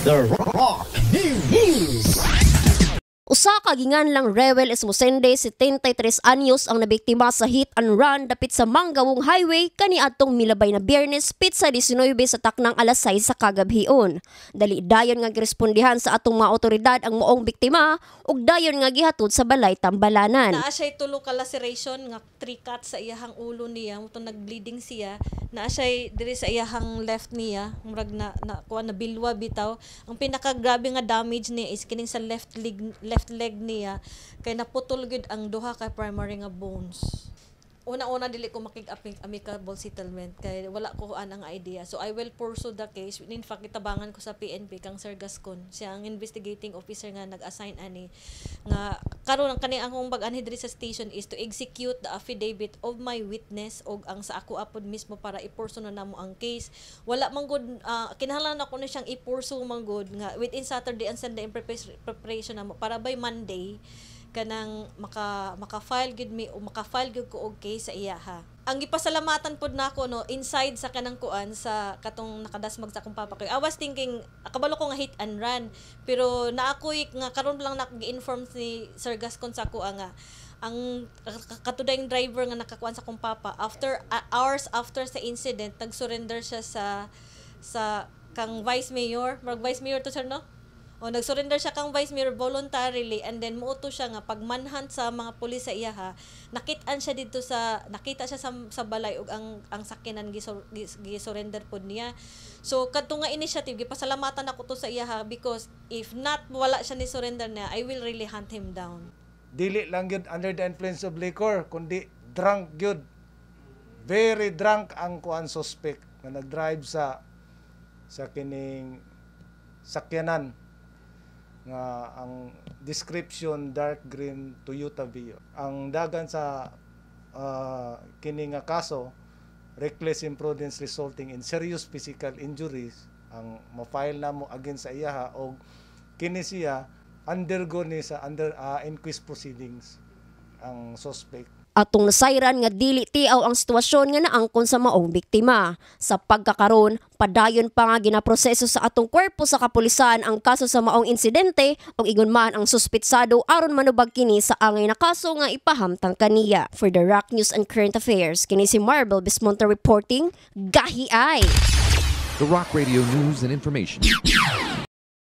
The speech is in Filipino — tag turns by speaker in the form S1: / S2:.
S1: The Rock News. Usa ka ginganlang Rewel Esmosende, 73 anyos ang nabiktima sa hit and run dapit sa Manggawong Highway kaniadtong milabay na Biyernes pitsa 19 sa taknang alas 6 sa kagabhion. Dali dayon nga girespondihan sa atong mga otoridad ang moong biktima ug dayon nga gihatod sa balay Tambalanan.
S2: Naa siya tulo ka laceration nga 3 cuts sa iyahang ulo niya, muto nagbleeding siya. Naa siya diri sa iyahang left niya, murag na kuha na bilwa bitaw. Ang pinakagrabe nga damage niya is kining sa left leg niya kay naputol gud ang duha ka primary nga bones. Una-una dili ko amicable settlement kay wala ko ang idea. So I will pursue the case. In fact, itabangan ko sa PNP kang Sir Gascon. Siya ang investigating officer nga nag-assign ani nga karon ang kani akong pag-anhi diri sa station is to execute the affidavit of my witness og ang sa ako apod mismo para i-pursue na namo ang case. Wala man gud kinahanglan ako na siyang i-pursue man gud nga within Saturday and Sunday in preparation namo para by Monday kanang maka-file gud mi o maka-file gud ko og case sa iya ha. Ang gipasalamatan pod nako no inside sa kanang kuan sa katong nakadasmag sa akong papa kay I was thinking akabalo ko nga hit and run pero naakoy nga karon lang gi-inform si Sir Gascon sa ako nga ang katudayng driver nga nakakuan sa akong papa after hours after sa incident nag-surrender siya sa kang vice mayor to sir no. O nag-surrender siya kang vice mayor voluntarily and then muuto siya nga pagmanhunt sa mga pulis sa iyaha. Nakita siya sa balay ug ang sakyanan gi-surrender pod niya. So kadto nga initiative gipasalamatan ako to sa iyaha because if not wala siya ni surrender na I will really hunt him down.
S3: Dili lang gyud under the influence of liquor kundi drunk gyud. Very drunk ang kuan suspect nga nag-drive sa kining sakyanan nga ang description dark green Toyota Vios. Ang dagan sa kini nga kaso reckless imprudence resulting in serious physical injuries ang ma-file namo against sa iyaha og kini siya undergo ni sa inquest proceedings ang suspect.
S1: Atong nasayran nga dili tiaw ang sitwasyon nga naangkon sa maong biktima. Sa pagkakaron, padayon pa nga ginaproseso sa atong kwerpo sa kapulisan ang kaso sa maong insidente ug ingon man ang suspitsado aron manubag kini sa angay na kaso nga ipahamtang kaniya. For the Rock News and Current Affairs, kini si Marvel Bismonte reporting, Gahi ay!
S4: The Rock Radio News and Information.